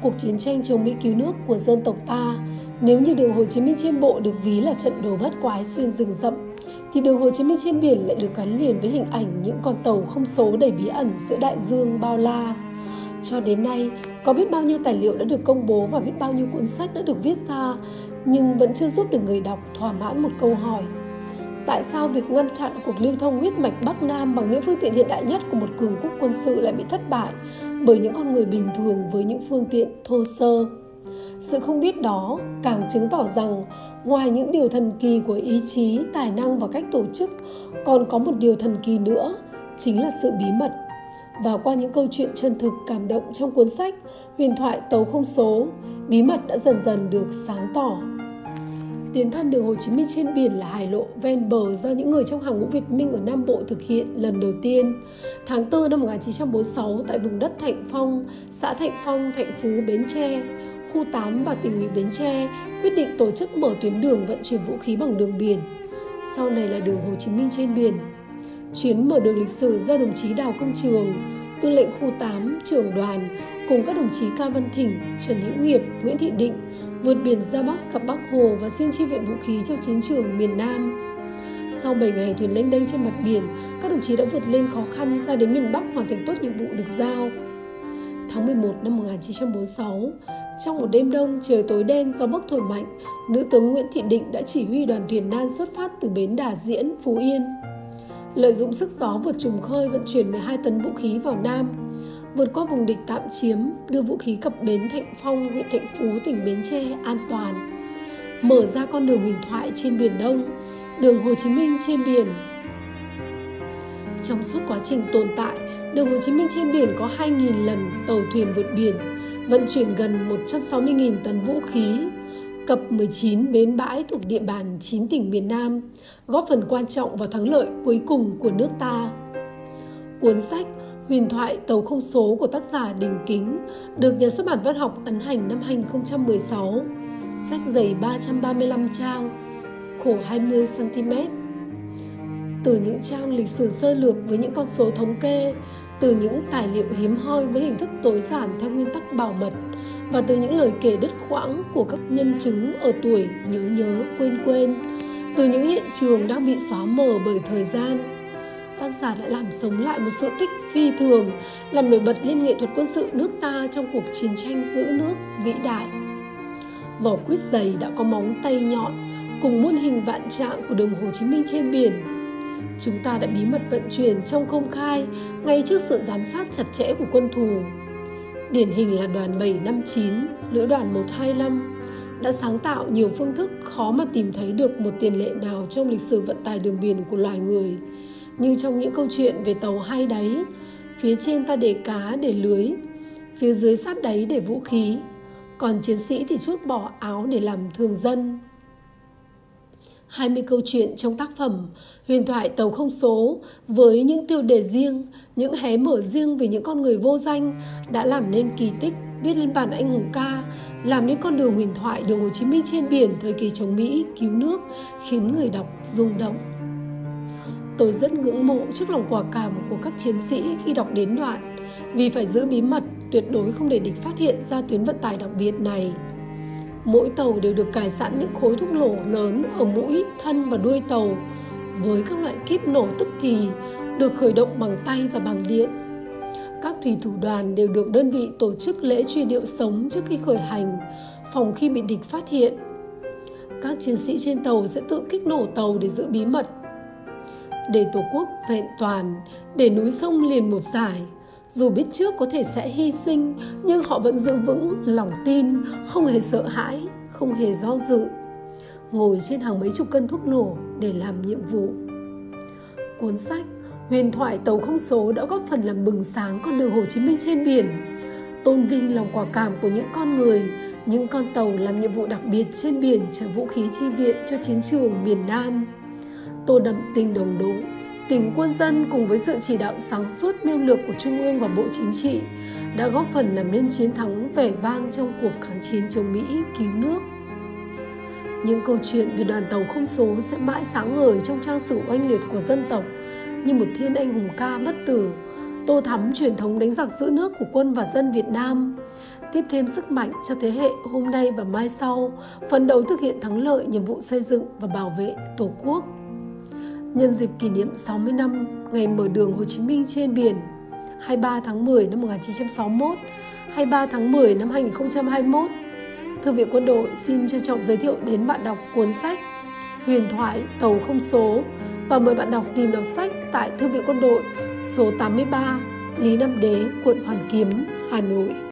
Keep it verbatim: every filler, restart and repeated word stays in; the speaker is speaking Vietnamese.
cuộc chiến tranh chống Mỹ cứu nước của dân tộc ta, nếu như đường Hồ Chí Minh trên bộ được ví là trận đồ bắt quái xuyên rừng rậm, thì đường Hồ Chí Minh trên biển lại được gắn liền với hình ảnh những con tàu không số đầy bí ẩn giữa đại dương bao la. Cho đến nay, có biết bao nhiêu tài liệu đã được công bố và biết bao nhiêu cuốn sách đã được viết ra, nhưng vẫn chưa giúp được người đọc thỏa mãn một câu hỏi. Tại sao việc ngăn chặn cuộc lưu thông huyết mạch Bắc Nam bằng những phương tiện hiện đại nhất của một cường quốc quân sự lại bị thất bại bởi những con người bình thường với những phương tiện thô sơ? Sự không biết đó càng chứng tỏ rằng ngoài những điều thần kỳ của ý chí, tài năng và cách tổ chức, còn có một điều thần kỳ nữa, chính là sự bí mật. Và qua những câu chuyện chân thực cảm động trong cuốn sách Huyền thoại tàu không số, bí mật đã dần dần được sáng tỏ. Tiến thân đường Hồ Chí Minh trên biển là hải lộ ven bờ do những người trong hàng ngũ Việt Minh ở Nam Bộ thực hiện lần đầu tiên. Tháng tư năm một nghìn chín trăm bốn mươi sáu tại vùng đất Thạnh Phong, xã Thạnh Phong, Thạnh Phú, Bến Tre, khu tám và tỉnh ủy Bến Tre quyết định tổ chức mở tuyến đường vận chuyển vũ khí bằng đường biển, sau này là đường Hồ Chí Minh trên biển. Chuyến mở đường lịch sử do đồng chí Đào Công Trường, tư lệnh khu tám, trưởng đoàn, cùng các đồng chí Cao Văn Thỉnh, Trần Hữu Nghiệp, Nguyễn Thị Định vượt biển ra Bắc gặp Bác Hồ và xin chi viện vũ khí cho chiến trường miền Nam. Sau bảy ngày thuyền lênh đênh trên mặt biển, các đồng chí đã vượt lên khó khăn ra đến miền Bắc hoàn thành tốt nhiệm vụ được giao. Tháng mười một năm một nghìn chín trăm bốn mươi sáu, trong một đêm đông trời tối đen do bấc thổi mạnh, nữ tướng Nguyễn Thị Định đã chỉ huy đoàn thuyền nan xuất phát từ bến Đà Diễn, Phú Yên. Lợi dụng sức gió vượt trùng khơi vận chuyển mười hai tấn vũ khí vào Nam, vượt qua vùng địch tạm chiếm, đưa vũ khí cập bến Thạnh Phong, huyện Thạnh Phú, tỉnh Bến Tre an toàn, mở ra con đường huyền thoại trên Biển Đông, đường Hồ Chí Minh trên biển. Trong suốt quá trình tồn tại, đường Hồ Chí Minh trên biển có hai nghìn lần tàu thuyền vượt biển, vận chuyển gần một trăm sáu mươi nghìn tấn vũ khí, cập mười chín bến bãi thuộc địa bàn chín tỉnh miền Nam, góp phần quan trọng vào thắng lợi cuối cùng của nước ta. Cuốn sách Huyền thoại tàu không số của tác giả Đình Kính được Nhà xuất bản Văn học ấn hành năm hai nghìn không trăm mười sáu. Sách dày ba trăm ba mươi lăm trang, khổ hai mươi xăng-ti-mét. Từ những trang lịch sử sơ lược với những con số thống kê, từ những tài liệu hiếm hoi với hình thức tối giản theo nguyên tắc bảo mật, và từ những lời kể đứt quãng của các nhân chứng ở tuổi nhớ nhớ quên quên, từ những hiện trường đang bị xóa mờ bởi thời gian, tác giả đã làm sống lại một sự tích phi thường, làm nổi bật lên nghệ thuật quân sự nước ta trong cuộc chiến tranh giữ nước vĩ đại. Vỏ quýt dày đã có móng tay nhọn, cùng muôn hình vạn trạng của đường Hồ Chí Minh trên biển. Chúng ta đã bí mật vận chuyển trong công khai, ngay trước sự giám sát chặt chẽ của quân thù. Điển hình là đoàn bảy năm chín, lữ đoàn một hai lăm đã sáng tạo nhiều phương thức khó mà tìm thấy được một tiền lệ nào trong lịch sử vận tải đường biển của loài người, như trong những câu chuyện về tàu hai đáy, phía trên ta để cá để lưới, phía dưới sát đáy để vũ khí, còn chiến sĩ thì trút bỏ áo để làm thường dân. hai mươi câu chuyện trong tác phẩm Huyền thoại tàu không số với những tiêu đề riêng, những hé mở riêng về những con người vô danh đã làm nên kỳ tích, viết lên bản anh hùng ca, làm nên con đường huyền thoại đường Hồ Chí Minh trên biển thời kỳ chống Mỹ cứu nước, khiến người đọc rung động. Tôi rất ngưỡng mộ trước lòng quả cảm của các chiến sĩ khi đọc đến đoạn vì phải giữ bí mật, tuyệt đối không để địch phát hiện ra tuyến vận tải đặc biệt này. Mỗi tàu đều được cài sẵn những khối thuốc nổ lớn ở mũi, thân và đuôi tàu, với các loại kíp nổ tức thì, được khởi động bằng tay và bằng điện. Các thủy thủ đoàn đều được đơn vị tổ chức lễ truy điệu sống trước khi khởi hành, phòng khi bị địch phát hiện. Các chiến sĩ trên tàu sẽ tự kích nổ tàu để giữ bí mật. Để Tổ quốc vẹn toàn, để núi sông liền một dải, dù biết trước có thể sẽ hy sinh, nhưng họ vẫn giữ vững lòng tin, không hề sợ hãi, không hề do dự, ngồi trên hàng mấy chục cân thuốc nổ để làm nhiệm vụ. Cuốn sách Huyền thoại tàu không số đã góp phần làm bừng sáng con đường Hồ Chí Minh trên biển, tôn vinh lòng quả cảm của những con người, những con tàu làm nhiệm vụ đặc biệt trên biển chở vũ khí chi viện cho chiến trường miền Nam. Tô đậm tình đồng đội, tình quân dân cùng với sự chỉ đạo sáng suốt mưu lược của Trung ương và Bộ Chính trị đã góp phần làm nên chiến thắng vẻ vang trong cuộc kháng chiến chống Mỹ cứu nước. Những câu chuyện về đoàn tàu không số sẽ mãi sáng ngời trong trang sử oanh liệt của dân tộc như một thiên anh hùng ca bất tử, tô thắm truyền thống đánh giặc giữ nước của quân và dân Việt Nam, tiếp thêm sức mạnh cho thế hệ hôm nay và mai sau, phấn đấu thực hiện thắng lợi nhiệm vụ xây dựng và bảo vệ Tổ quốc. Nhân dịp kỷ niệm sáu mươi năm ngày mở đường Hồ Chí Minh trên biển, hai mươi ba tháng mười năm một nghìn chín trăm sáu mươi mốt, hai mươi ba tháng mười năm hai nghìn không trăm hai mươi mốt, Thư viện Quân đội xin trân trọng giới thiệu đến bạn đọc cuốn sách Huyền thoại tàu không số và mời bạn đọc tìm đọc sách tại Thư viện Quân đội số tám mươi ba, Lý Nam Đế, quận Hoàn Kiếm, Hà Nội.